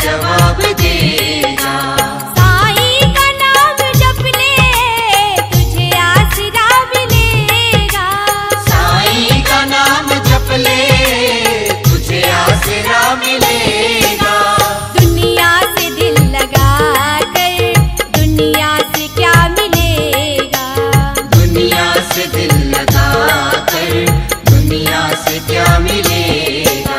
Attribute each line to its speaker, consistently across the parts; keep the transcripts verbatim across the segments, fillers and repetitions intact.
Speaker 1: जवाब देगा।
Speaker 2: साईं का नाम जप ले तुझे आसरा मिलेगा।
Speaker 1: साईं का नाम जप ले तुझे आसरा मिलेगा।
Speaker 2: दुनिया से दिल लगा कर दुनिया से क्या मिलेगा।
Speaker 1: दुनिया से दिल लगा कर दुनिया से क्या मिलेगा।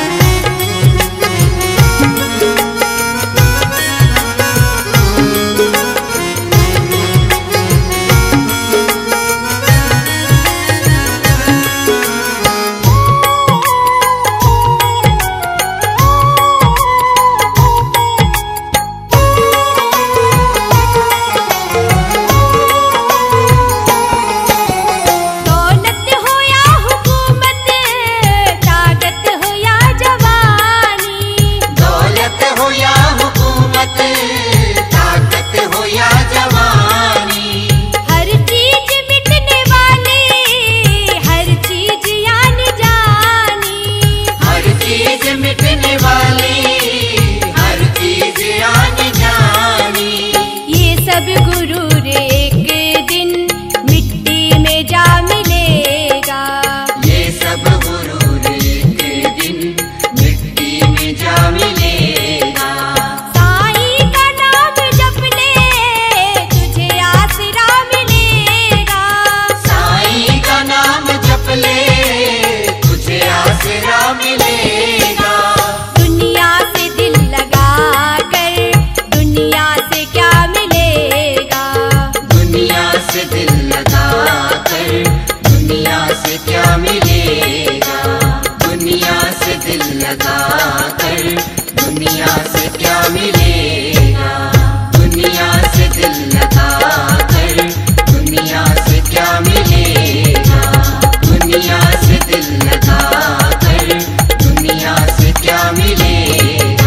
Speaker 2: दौलत हो या हुकूमत, ताकत हो या जवानी।
Speaker 1: दौलत हो या हुकूमत, ताकत हो या जवानी।
Speaker 2: हर चीज मिटने वाली, हर चीज यानी जानी।
Speaker 1: हर चीज मिटने वाली, हर चीज आने जानी।
Speaker 2: ये सब गुरूर एक दिन मिट्टी में जा मिलेगा।
Speaker 1: ये सब गुरूर एक दिन मिट्टी में जा मिलेगा।
Speaker 2: साईं का नाम जप ले तुझे आसरा मिलेगा।
Speaker 1: साईं का नाम जप ले तुझे आसरा मिलेगा।
Speaker 2: दुनिया से दिल लगा कर दुनिया से क्या मिलेगा।
Speaker 1: दुनिया से दिल लगा कर दुनिया से क्या मिलेगा। दुनिया से दिल लगा कर दुनिया से क्या मिलेगा। दुनिया से दिल लगा कर दुनिया से क्या मिलेगा। दुनिया से दिल लगा कर दुनिया से क्या मिलेगा।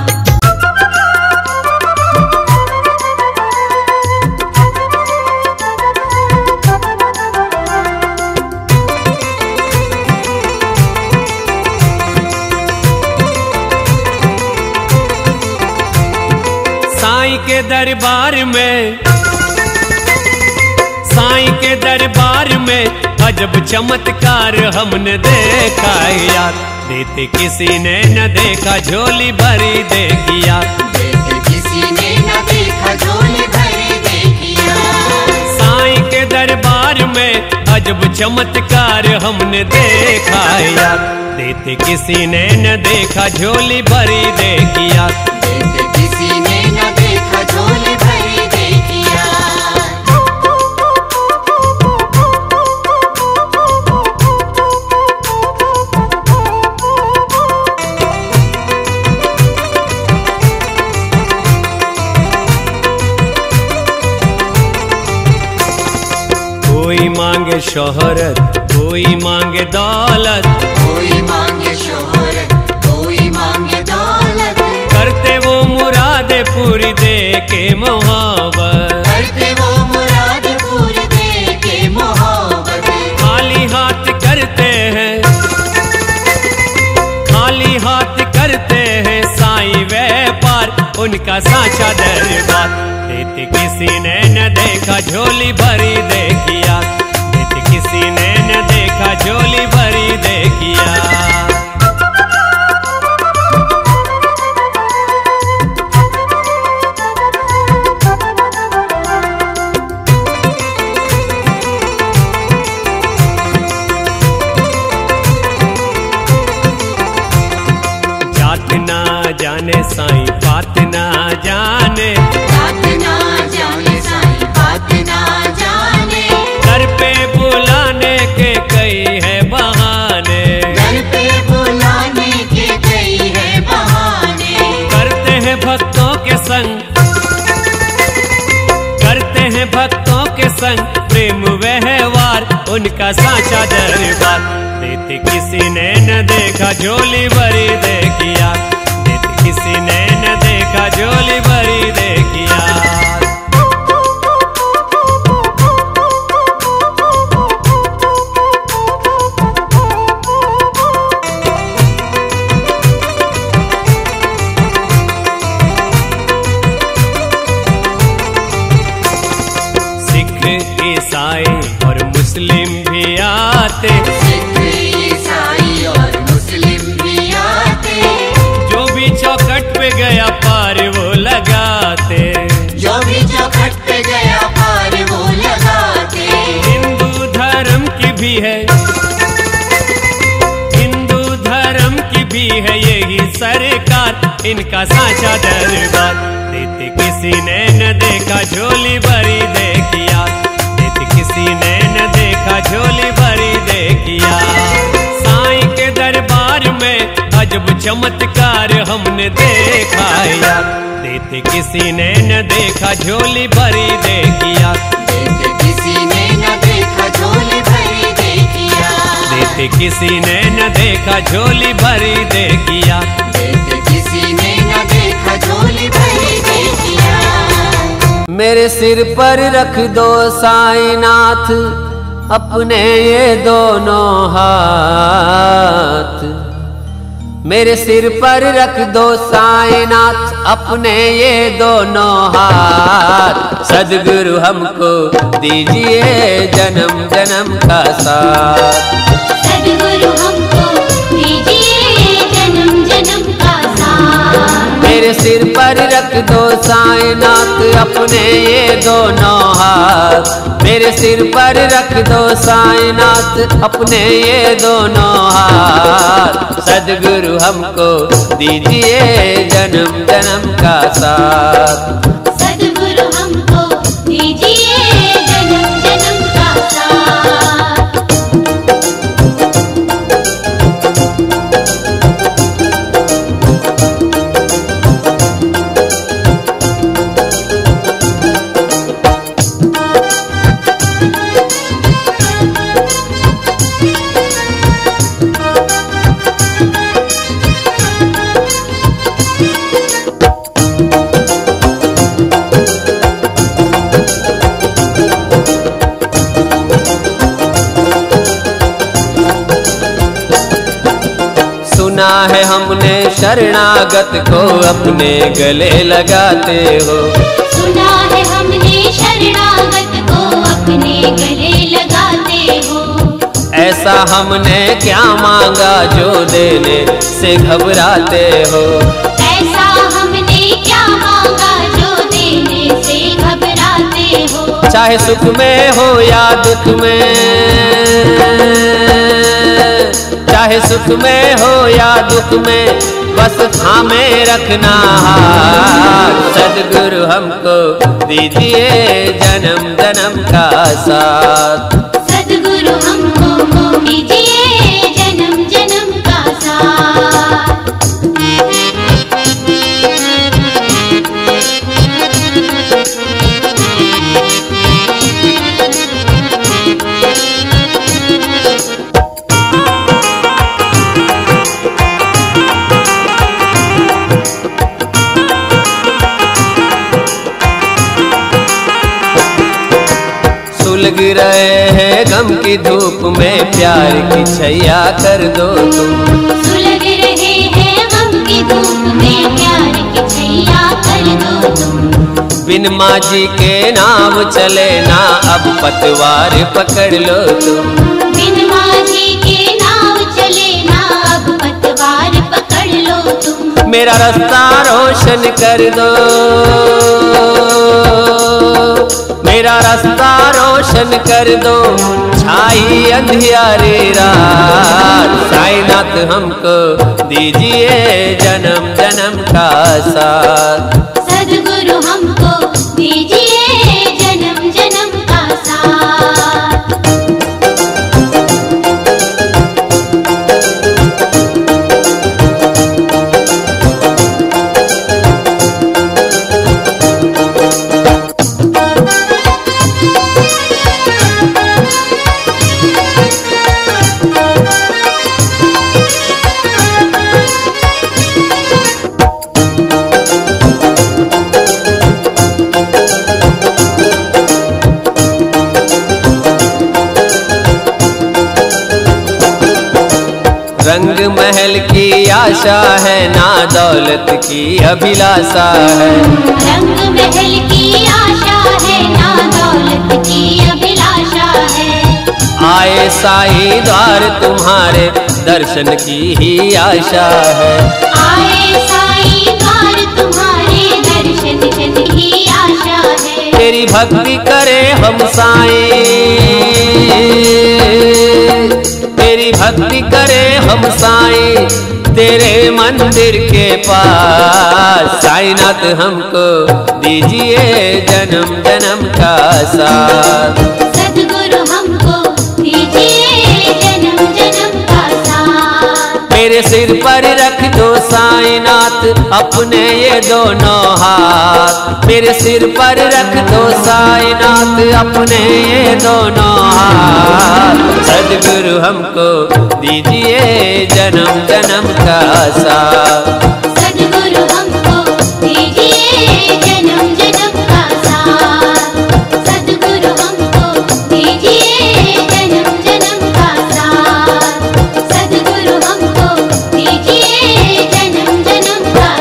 Speaker 3: साईं के दरबार में, साईं के दरबार में अजब चमत्कार हमने देखा यार। देते किसी ने न देखा झोली भरी देखिया।
Speaker 1: देख किसी ने न देखा झोली भरी देखिया।
Speaker 3: साईं के दरबार में अजब चमत्कार हमने देखा यार। देते किसी ने न देखा झोली भरी देखिया।
Speaker 1: देख किसी ने न देखा झोली भरी देखिया।
Speaker 3: कोई मांगे शोहरत, कोई मांगे दौलत।
Speaker 1: कोई मांगे शोहरत, कोई मांगे दौलत।
Speaker 3: करते वो मुरादे पूरी दे के मोहब्बत।
Speaker 1: करते वो मुराद पूरी दे के मोहब्बत।
Speaker 3: खाली हाथ करते हैं, खाली हाथ करते हैं साईं व्यापार उनका साचा दरबार। देते किसी ने न देखा झोली भरी देखिया। देते किसी ने न देखा झोली भरी देखिया। जात ना जाने साईं बात ना जाने।
Speaker 1: बात ना जाने साईं बात ना जाने।
Speaker 3: घर पे बुलाने के कई है बहाने।
Speaker 1: घर पे बुलाने के कई है बहाने।
Speaker 3: करते हैं भक्तों के संग, करते हैं भक्तों के संग प्रेम व्यवहार उनका साचा दरबार। देते किसी ने न देखा झोली भरी देखिया। देते किसी ने न देखा झोली भरी देखिया। ईसाई और मुस्लिम भी आते,
Speaker 1: सिख ईसाई और मुस्लिम भी आते,
Speaker 3: जो भी चौखट पे गया पार वो लगाते,
Speaker 1: जो भी चौखट पे गया पार वो लगाते।
Speaker 3: हिंदू धर्म की भी है, हिंदू धर्म की भी है यही सरकार, इनका साचा दरबार। देते किसी ने न देखा झोली भरी देखिया, देते किसी ने न देखा झोली भरी देखिया। साईं के दरबार में अजब चमत्कार हमने देखा यार, देते किसी ने न देखा झोली भरी देखिया,
Speaker 1: देते किसी ने न देखा झोली भरी देखिया,
Speaker 3: देते किसी ने न देखा झोली भरी देखिया,
Speaker 1: देते किसी ने न देखा झोली भरी देखिया।
Speaker 4: मेरे सिर पर रख दो साईनाथ अपने ये दोनों हाथ, मेरे सिर पर रख दो साईनाथ अपने ये दोनों हाथ। सद्गुरु हमको दीजिए जन्म जन्म का साथ,
Speaker 2: सद्गुरु हमको दीजिए जन्म जन्म का साथ।
Speaker 4: मेरे सिर पर रख दो साईनाथ अपने ये दोनों हाथ, मेरे सिर पर रख दो साईनाथ अपने ये दोनों हाथ। सद्गुरु हमको दीजिए जन्म जन्म का साथ,
Speaker 2: सद्गुरु हमको दीजिए जन्म जन्म का साथ।
Speaker 4: सुना है हमने शरणागत को अपने गले लगाते हो,
Speaker 2: सुना है हमने शरणागत को अपने गले लगाते हो।
Speaker 4: ऐसा हमने क्या मांगा जो देने से घबराते हो,
Speaker 2: ऐसा हमने क्या मांगा जो देने से घबराते हो।
Speaker 4: चाहे सुख में हो या दुख में, चाहे सुख में हो या दुख में बस थामे रखना हाथ। सद्गुरु हमको दीजिए जन्म जन्म का साथ,
Speaker 2: सद्गुरु हमको दीजिए जन्म जन्म का साथ।
Speaker 4: सुलग रहे हैं गम की धूप में प्यार की छैया कर दो तुम,
Speaker 2: सुलग रहे हैं गम की धूप में प्यार की छैया कर दो तुम।
Speaker 4: बिन माझी के नाम चले ना अब पतवार पकड़ लो तुम,
Speaker 2: बिन माझी के नाव चले ना अब पतवार पकड़ लो तुम।
Speaker 4: मेरा रास्ता रोशन कर दो, मेरा रास्ता रोशन कर दो छाई अंधियारी रात। साईनाथ हमको दीजिए जन्म जन्म का साथ,
Speaker 2: सद्गुरु हमको दीजिए जन्म जन्म का साथ।
Speaker 4: रंग महल की आशा है ना दौलत की अभिलाषा है,
Speaker 2: रंग महल की आशा है ना दौलत की अभिलाषा है।
Speaker 4: आए साईं द्वार तुम्हारे दर्शन की ही आशा है।
Speaker 2: आए साईं द्वार तुम्हारे दर्शन की आशा है।
Speaker 4: तेरी भक्ति करे हम साईं, तेरी भक्ति करे हम साईं तेरे मंदिर के पास। साईनाथ हमको दीजिए जन्म जन्म का साथ।
Speaker 2: सद्गुरु हमको दीजिए जन्म जन्म का साथ।
Speaker 4: मेरे सिर पर रख दो साईनाथ अपने ये दोनों हाथ। मेरे सिर पर रख दो साईनाथ अपने ये दोनों हाथ। सद्गुरु हमको दीजिए जन्म जन्म का साथ।
Speaker 2: सद्गुरु हमको दीजिए जन्म जन्म का साथ। सद्गुरु हमको दीजिए जन्म जन्म का साथ। सद्गुरु हमको दीजिए जन्म जन्म का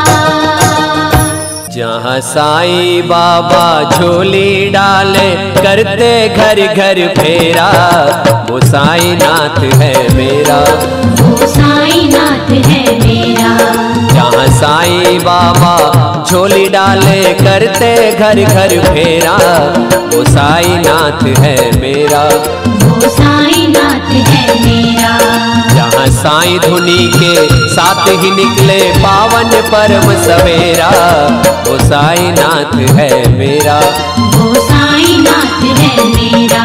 Speaker 2: साथ।
Speaker 4: जहाँ साईं बाबा झोली डाले करते घर घर फेरा, वो साईनाथ है मेरा।
Speaker 2: वो साईनाथ है मेरा।
Speaker 4: जहाँ साईं बाबा झोली डाले करते घर घर फेरा, वो साईनाथ है मेरा।
Speaker 2: वो साईनाथ है मेरा।
Speaker 4: जहाँ साईं धुनी के साथ ही निकले पावन परम सवेरा, वो साईनाथ है मेरा।
Speaker 2: वो साईनाथ है मेरा।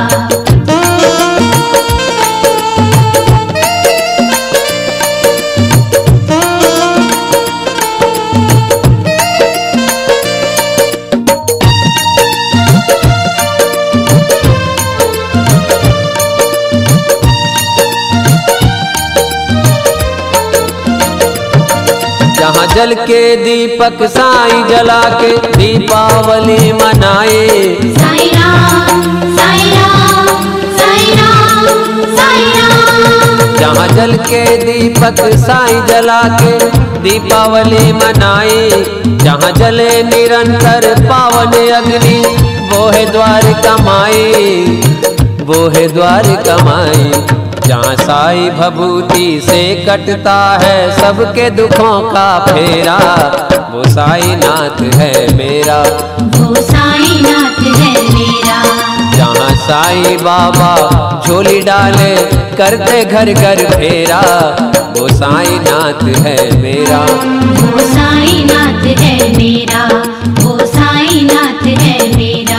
Speaker 4: जहाँ जल के दीपक साईं जला के दीपावली मनाए।
Speaker 2: साईं राम साईं राम साईं राम साईं राम।
Speaker 4: जहाँ जल के दीपक साईं जला के दीपावली मनाए। जहाँ जले निरंतर पावन अग्नि वो है द्वार कमाई, वो है द्वार कमाई। जहाँ साई भभूति से कटता है सबके दुखों का फेरा, वो साईनाथ है मेरा।
Speaker 2: वो साईनाथ है मेरा।
Speaker 4: जहाँ साईं बाबा झोली डाले करते घर घर फेरा, वो साईनाथ है मेरा।
Speaker 2: वो साईनाथ है मेरा। वो साईनाथ है मेरा।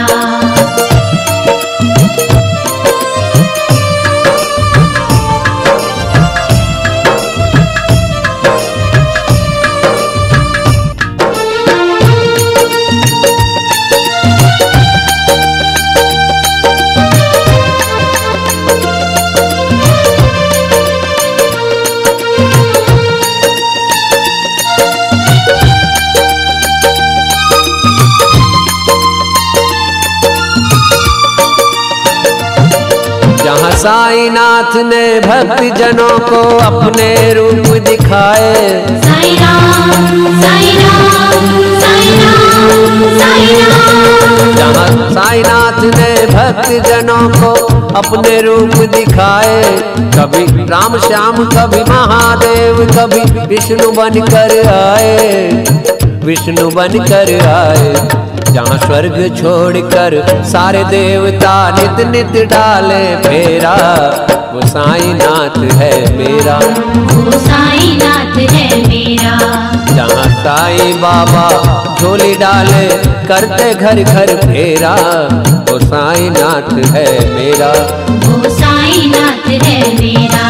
Speaker 4: जहाँ साईनाथ ने भक्ति जनों को अपने रूप दिखाए।
Speaker 2: साईं राम साईं राम साईं राम साईं राम।
Speaker 4: जहाँ साईनाथ ने भक्ति जनों को अपने रूप दिखाए। कभी राम श्याम कभी महादेव कभी विष्णु बनकर आए, विष्णु बनकर आए। जहाँ स्वर्ग छोड़कर सारे देवता नित नित डाले फेरा, वो साईनाथ है मेरा।
Speaker 2: वो साईनाथ है मेरा।
Speaker 4: जहाँ साईं बाबा झोली डाले करते घर घर फेरा, वो साईनाथ है मेरा।
Speaker 2: वो साईनाथ है मेरा।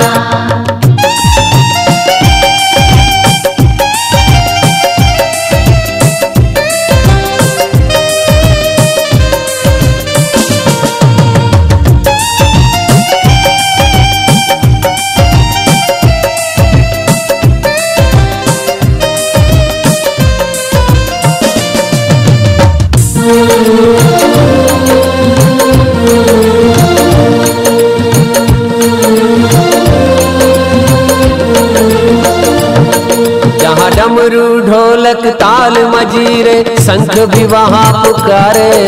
Speaker 4: जहाँ डमरू ढोलक ताल मजीरे शंख भी वहाँ पुकारे।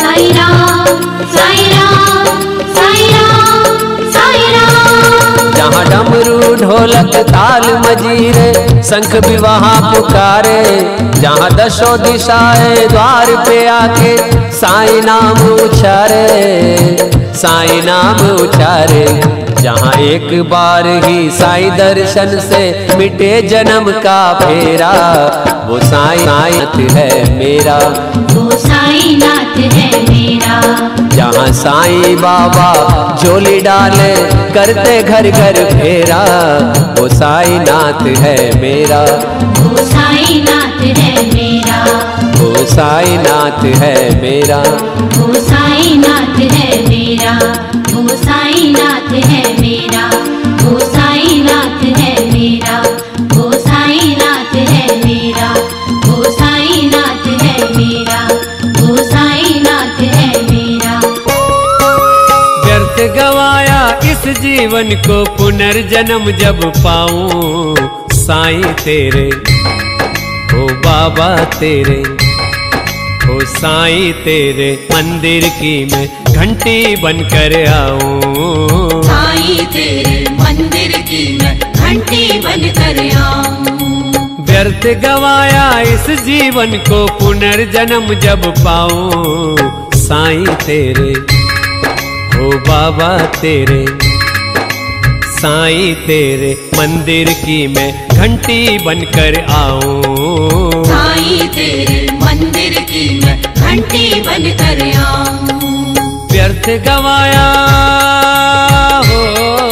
Speaker 2: साईं राम साईं राम साईं राम साईं राम।
Speaker 4: जहाँ डमरू ढोलक ताल मजीरे शंख भी वहाँ पुकारे, जहाँ दशों दिशाएं द्वार पे आके साईं नाम उचारे, साईं नाम उचारे। जहाँ एक बार ही साईं दर्शन से मिटे जन्म का फेरा, वो साईं नाथ है मेरा,
Speaker 2: वो साईं नाथ है मेरा।
Speaker 4: जहाँ साईं बाबा झोली डाले करते घर घर फेरा, वो साईं नाथ है मेरा,
Speaker 2: वो साईं नाथ है मेरा,
Speaker 4: वो साईं नाथ है मेरा,
Speaker 2: वो साईं नाथ है मेरा, वो साईं नाथ है मेरा, वो साईं नाथ है मेरा, वो साईं नाथ है मेरा, वो साईं नाथ है मेरा, वो साईं नाथ है मेरा।
Speaker 3: व्यर्थ गवाया इस जीवन को पुनर्जन्म जब पाऊं, साईं तेरे ओ बाबा तेरे, ओ साईं तेरे मंदिर की मैं घंटी बनकर आऊं,
Speaker 1: साईं तेरे मंदिर की मैं घंटी बनकर आऊं।
Speaker 3: व्यर्थ गवाया इस जीवन को पुनर्जन्म जब पाऊं, साईं तेरे ओ बाबा तेरे, साईं तेरे मंदिर की मैं घंटी बनकर आऊं,
Speaker 1: साईं तेरे मंदिर की मैं घंटी बनकर आऊं।
Speaker 3: व्यर्थ गवाया हो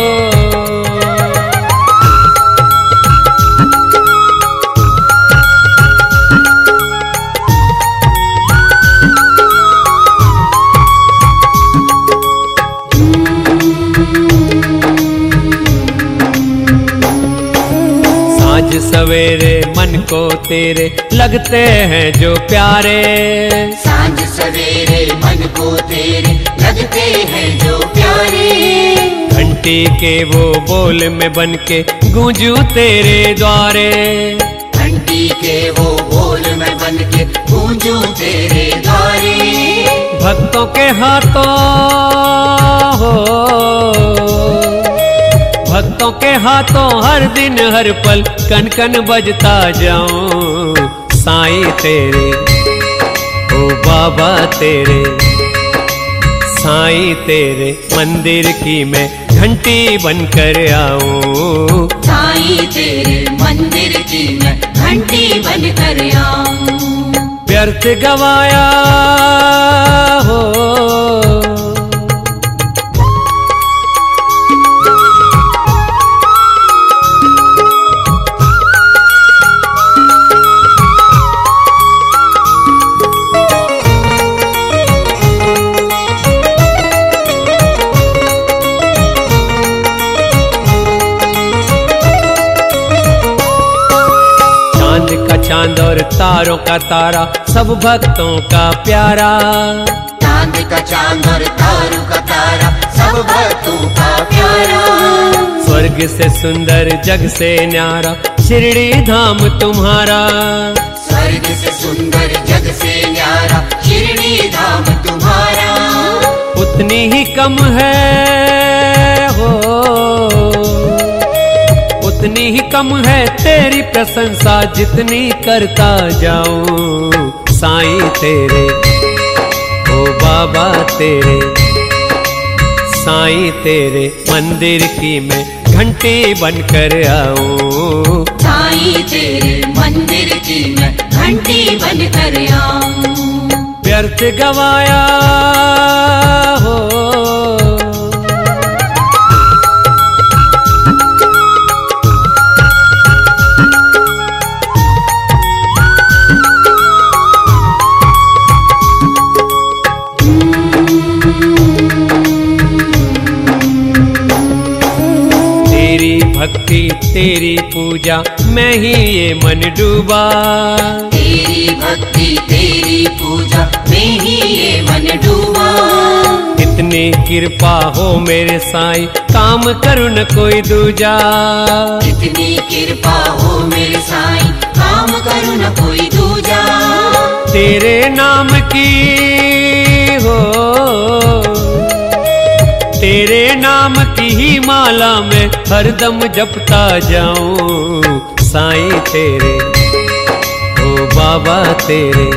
Speaker 3: साँझ सवेरे मन को तेरे लगते हैं जो प्यारे,
Speaker 1: सांझ सवेरे मन को तेरे लगते हैं जो प्यारे,
Speaker 3: घंटी के वो बोल में बन के गूंजू तेरे द्वारे,
Speaker 1: घंटी के वो बोल में बन के गूंजू तेरे द्वारे।
Speaker 3: भक्तों के हाथों हो, भक्तों के हाथों हर दिन हर पल कन कन बजता जाऊं, साईं तेरे ओ बाबा तेरे, साईं तेरे मंदिर की मैं घंटी बनकर आऊं,
Speaker 1: साईं तेरे मंदिर की मैं घंटी बनकर आऊं।
Speaker 3: व्यर्थ गवाया हो चांद और तारों का तारा सब भक्तों का प्यारा,
Speaker 1: चांद का चांद और तारों का तारा सब भक्तों का प्यारा,
Speaker 3: स्वर्ग से सुंदर जग से न्यारा शिरडी धाम तुम्हारा,
Speaker 1: स्वर्ग से सुंदर जग से न्यारा शिरडी धाम तुम्हारा।
Speaker 3: उतनी ही कम है हो, उतनी ही कम है तेरी प्रशंसा जितनी करता जाऊं, साईं तेरे ओ बाबा तेरे, साईं तेरे मंदिर की मैं घंटी बनकर आऊं,
Speaker 1: साईं तेरे मंदिर की मैं घंटी बनकर आऊं।
Speaker 3: व्यर्थ गवाया हो भक्ति तेरी पूजा मैं ही ये मन डूबा,
Speaker 1: तेरी भक्ति तेरी पूजा में ही ये मन डूबा।
Speaker 3: इतनी कृपा हो मेरे साईं काम करूं न कोई दूजा,
Speaker 1: इतनी कृपा हो मेरे साईं काम करूं न कोई दूजा।
Speaker 3: तेरे नाम की हो माला में हरदम जपता जाऊं साईं तेरे, ओ बाबा तेरे,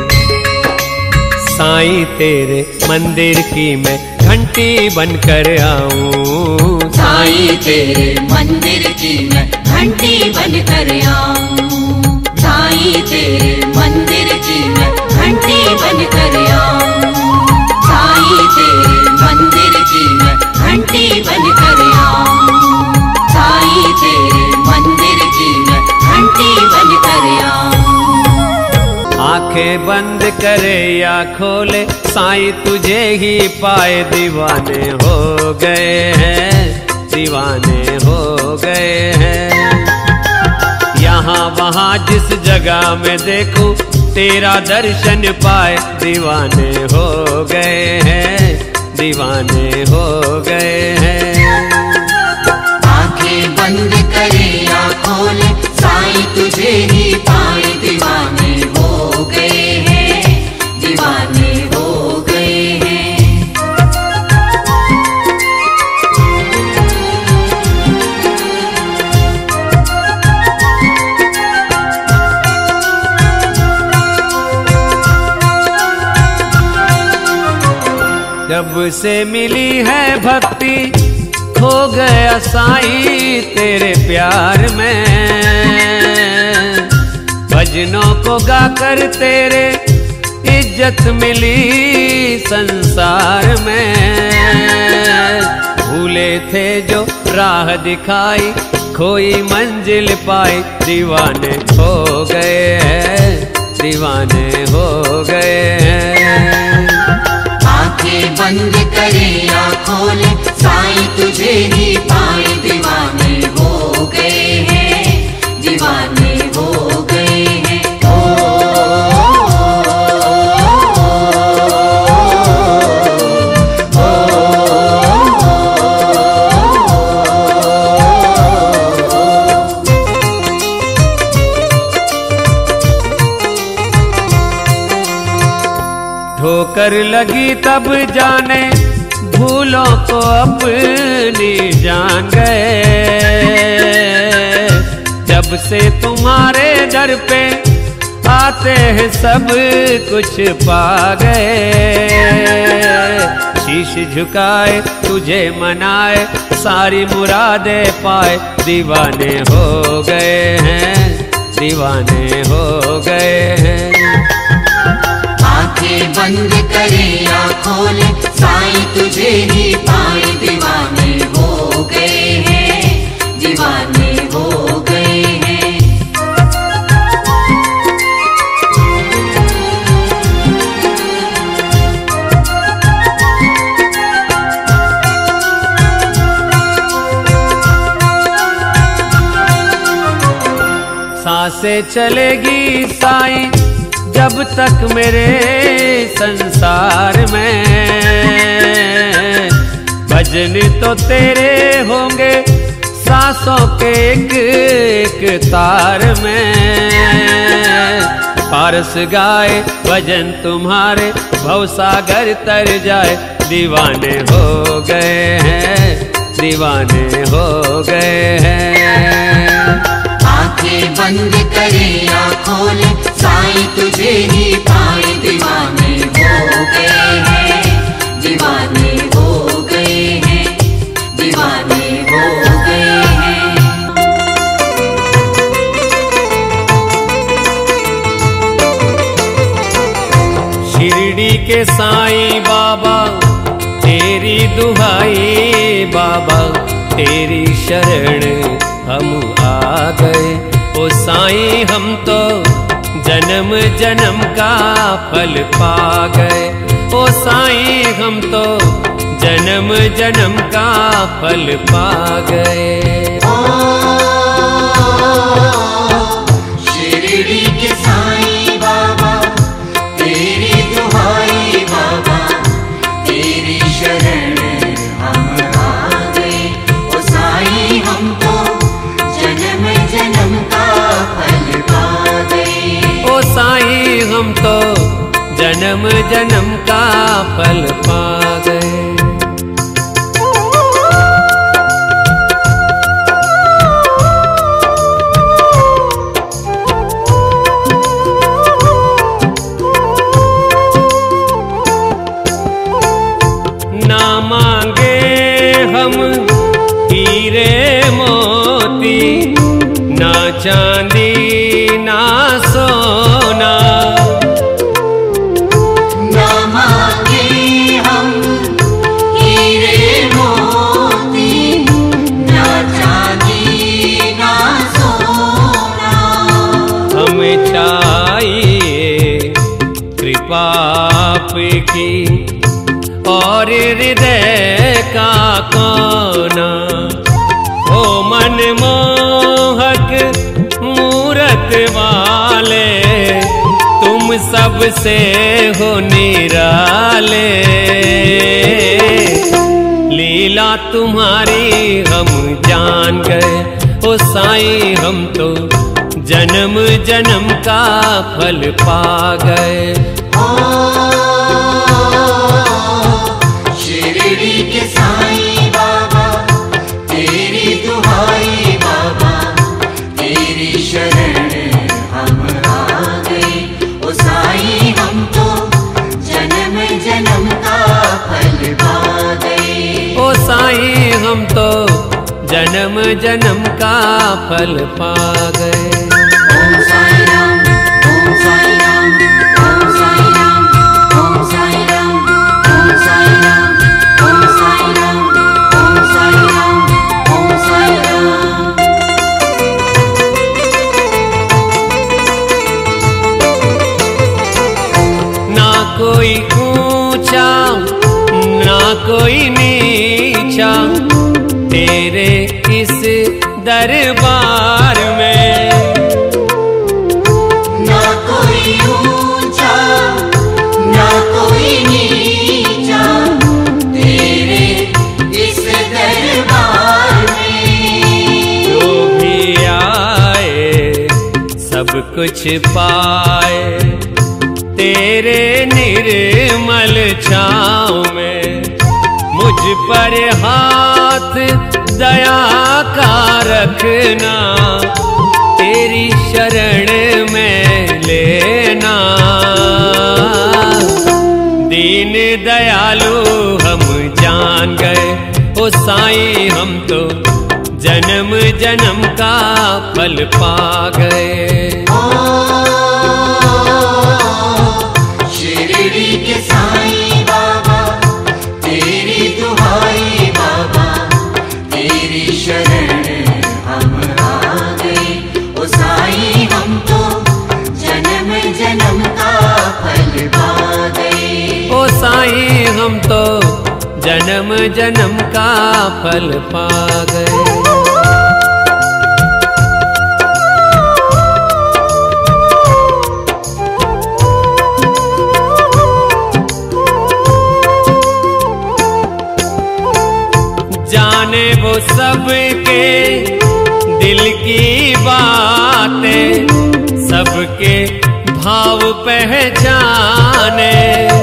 Speaker 3: साईं तेरे मंदिर की मैं घंटी बनकर आऊं,
Speaker 1: साईं तेरे मंदिर की मैं घंटी बनकर आऊं, साईं तेरे मंदिर की मैं घंटी बनकर आऊं, साईं तेरे मंदिर की मैं घंटी बनकर आऊं, साईं तेरे मंदिर की मैं घंटी बनकर आऊं।
Speaker 3: आंखें बंद करे या खोले साईं तुझे ही पाए दीवाने हो गए हैं, दीवाने हो गए हैं। यहाँ वहाँ जिस जगह में देखूं तेरा दर्शन पाए दीवाने हो गए हैं, दीवाने हो गए हैं।
Speaker 1: आंखें बंद करे या खोले साईं तुझे ही पाए दीवाने हो गए हैं, दीवाने हो गए हैं।
Speaker 3: जब से मिली है भक्ति हो गया साईं तेरे प्यार में, भजनों को गाकर तेरे इज्जत मिली संसार में। भूले थे जो राह दिखाई खोई मंजिल पाई दीवाने हो गए हैं, दीवाने हो गए हैं।
Speaker 1: आंखें बंद करे या खोले साईं तुझे ही पाए दीवाने हो गए हैं, दीवाने हो गए हैं।
Speaker 3: ठोकर लगी तब जाने भूलों को अपनी जान गए, जब से तुम्हारे दर पे आते हैं सब कुछ पा गए। शीश झुकाए तुझे मनाए सारी मुरादें पाए दीवाने हो गए हैं, दीवाने हो गए हैं।
Speaker 1: आंखें बंद करे या खोले साईं तुझे ही पाए दीवाने हो गए हैं, दीवाने हो गए हैं।
Speaker 3: सांसें चलेगी साईं जब तक मेरे संसार में, भजन तो तेरे होंगे सांसों के एक एक तार में। पारस गाए भजन तुम्हारे भवसागर तर जाए दीवाने हो गए हैं, दीवाने हो गए हैं।
Speaker 1: आंखें बंद करे या खोले साईं तुझे ही पाए दीवाने हो गए हैं, दीवाने हो गए हैं, दीवाने हो गए हैं।
Speaker 3: शिरडी के साईं बाबा तेरी दुहाई बाबा तेरी शरण हम आ गए। ओ साईं हम तो जन्म जन्म का फल पा गए, ओ साईं हम तो जन्म जन्म का फल पा गए।
Speaker 1: शिरडी के साईं बाबा तेरी दुहाई बाबा तेरी शरण हम आ गए। ओ साईं हम तो जन्म जन्म का फल पा गए।
Speaker 3: ओ साईं हम तो जन्म जन्म का फल पा गए। आपकी और हृदय का कोना, ओ मनमोहक मूरत वाले, तुम सबसे हो निराले। लीला तुम्हारी हम जान गए, ओ साईं हम तो जन्म जन्म का फल पा गए।
Speaker 1: शिरडी के साईं बाबा तेरी दुहाई बाबा, तेरी शरण हम आ गए। ओ साईं हम तो जन्म जन्म का फल पा गए।
Speaker 3: ओ साईं हम तो जन्म जन्म का फल पा गए।
Speaker 1: ओम साईं राम, ओम साईं राम, ओम साईं राम, ओम साईं राम, ओम साईं राम, ओम साईं राम, ओम साईं राम, ओम साईं राम।
Speaker 3: ना कोई ऊंचा ना कोई नीचा, तेरे इस दरबार में।
Speaker 1: ना कोई ऊंचा ना कोई नीचा, तेरे इस दरबार में।
Speaker 3: जो भी आए सब कुछ पाए, तेरे निर्मल छाँव में। मुझ पर हाथ दया का रखना, तेरी शरण में लेना। दीन दयालु हम जान गए, ओ साईं हम तो जन्म जन्म का फल पा गए।
Speaker 1: शिरडी के साईं बाबा तेरी दुहाई बाबा, तेरी शरण हम आ गए। ओ साईं हम तो जन्म जन्म का फल पा गए।
Speaker 3: ओ साईं हम तो जन्म जन्म का फल पा गए। जाने वो सबके दिल की बातें, सबके भाव पहचाने।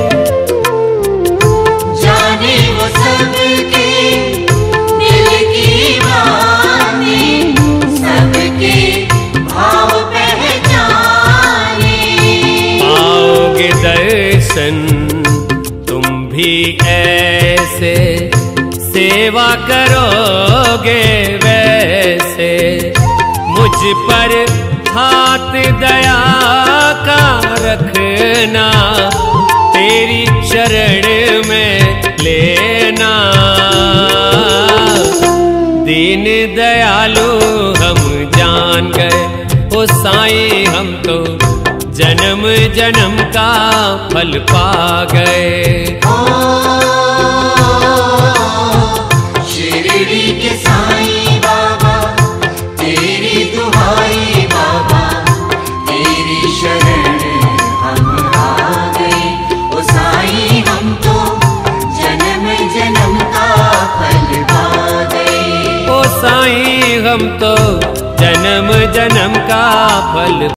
Speaker 1: जाने वो सबके दिल की बातें, सबके भाव पहचाने।
Speaker 3: पाओगे दर्शन तुम भी ऐसे, सेवा करोगे वैसे। मुझ पर हाथ दया का रखना, तेरी शरण में लेना। दीन दयालु हम जान गए, ओ साईं हम तो जन्म जन्म का फल पा गए।
Speaker 1: शिरडी के साईं बाबा तेरी दुहाई बाबा, तेरी शरण हम आ गए। ओ साईं हम तो जन्म जन्म का फल पा गए।
Speaker 3: ओ साईं हम तो जन्म जन्म का फल